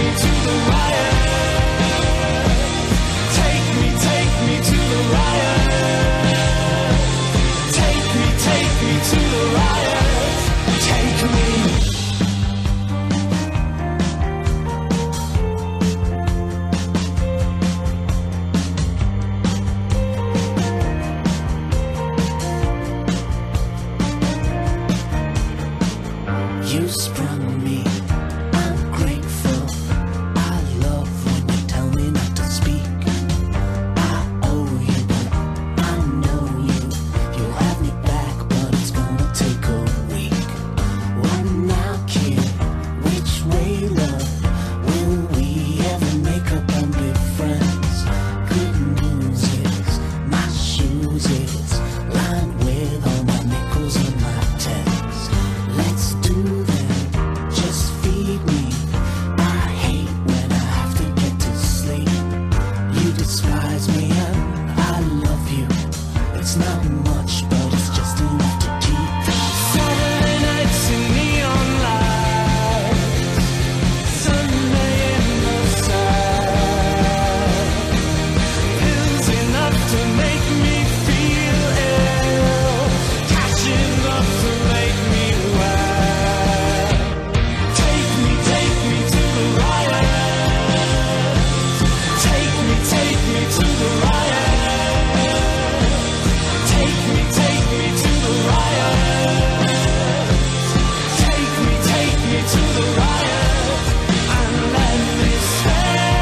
to the riot. Take me to the riot. Take me to the riot. Take me. You sprung me, I'm grateful. I love when you tell me not to speak. I owe you, but I know you. You'll have me back, but it's gonna take a week. What now, kid? Which way, love? Will we ever make up and be friends? Good news is, my shoes is lined with all my nickels and my tens. Let's do them, just feed me. I hate when I have to get to sleep. You despise me and I love you. It's not much, but it's just enough to keep. Saturday nights in neon lights, Sunday in the sun. Pills enough to make me feel ill, cash enough to make me wild. Take me to the riot. Take me to the riot. Take me to the riot. Take me to the riot. And let me stay.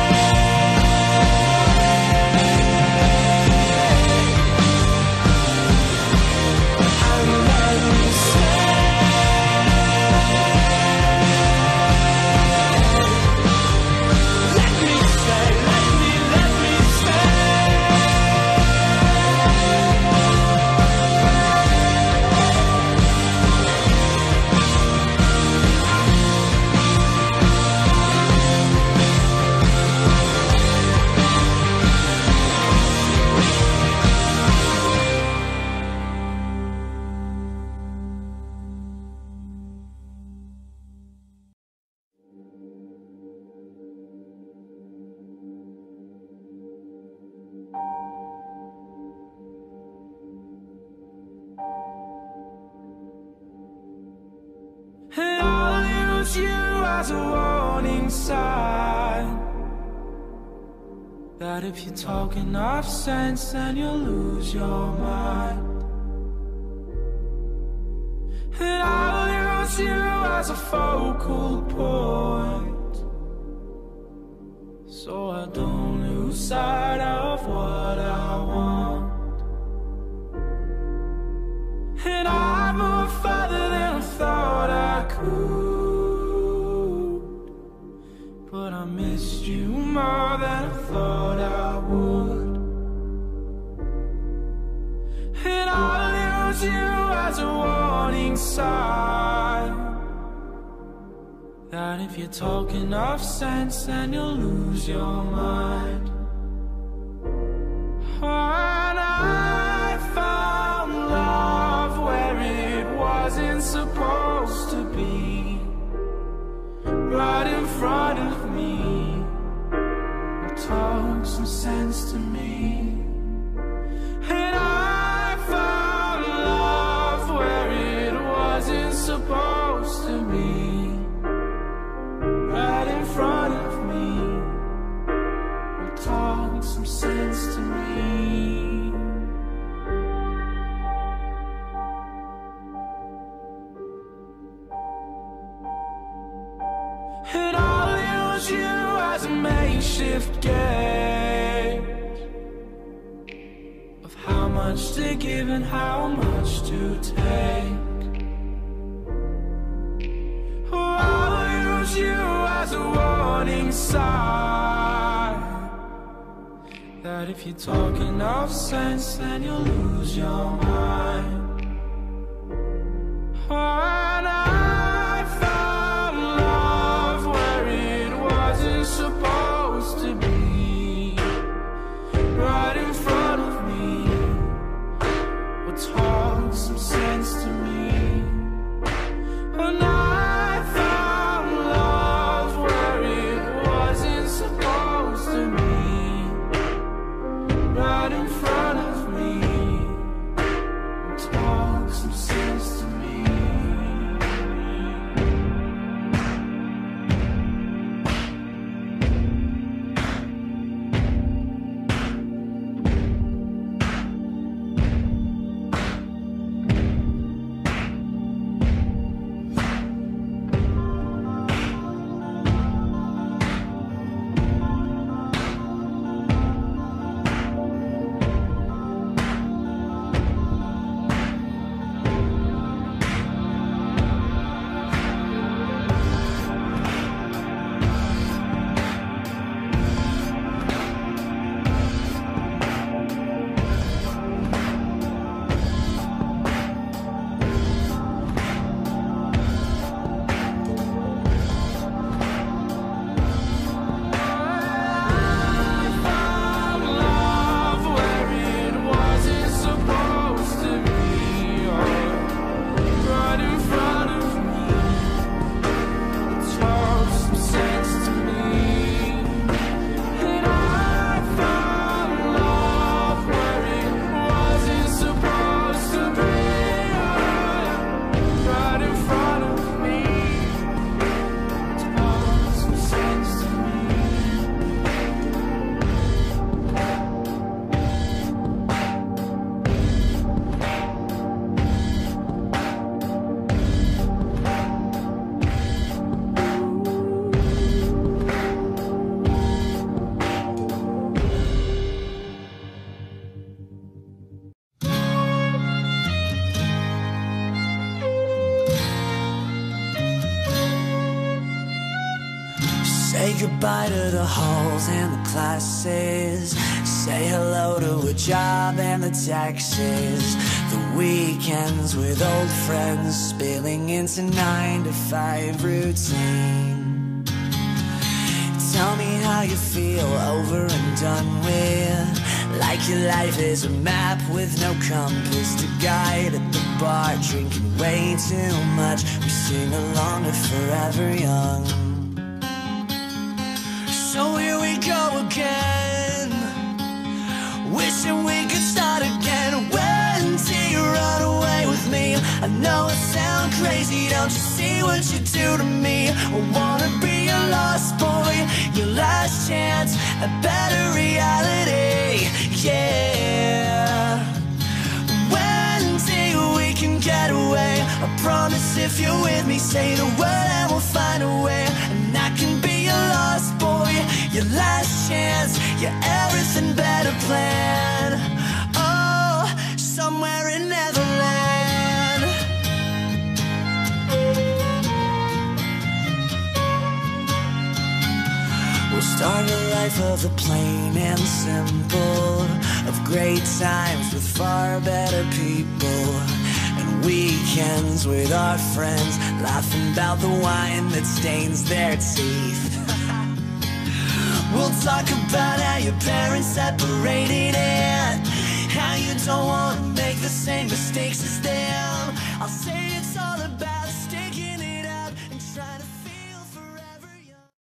And let me stay. Let me stay. Let me stay. And I'll use you as a warning sign that if you talk enough sense, then you'll lose your mind. And I'll use you as a focal point, so I don't lose sight of what I want. And I move further than I thought I could, but I missed you more than I thought I would. And I'll use you as a warning sign that if you talk enough sense, then you'll lose your mind. And I found love where it wasn't supposed to be, right in front of me. Talk some sense to me. And I found love where it wasn't supposed to be, right in front of me. Talk some sense to me. And I'll use you as a makeshift gauge of how much to give and how much to take. Oh, I'll use you as a warning sign that if you talk enough sense, then you'll lose your mind. And I found love where it wasn't supposed to be, right in front of me. Well, talk some sense to me. And I found love where it Say goodbye to the halls and the classes. Say hello to a job and the taxes. The weekends with old friends spilling into 9-to-5 routine. Tell me how you feel over and done with. Like your life is a map with no compass to guide. At the bar drinking way too much, we sing along to Forever Young. So here we go again, wishing we could start again. When do you run away with me? I know it sounds crazy, don't you see what you do to me? I wanna be your lost boy, your last chance, a better reality, yeah. When do we can get away? I promise if you're with me, say the word and we'll find a way. And I can be your lost boy, your last chance, your everything better plan. Oh, somewhere in Neverland. We'll start a life of the plain and simple, of great times with far better people, and weekends with our friends, laughing about the wine that stains their teeth. We'll talk about how your parents separated and how you don't want to make the same mistakes as them. I'll say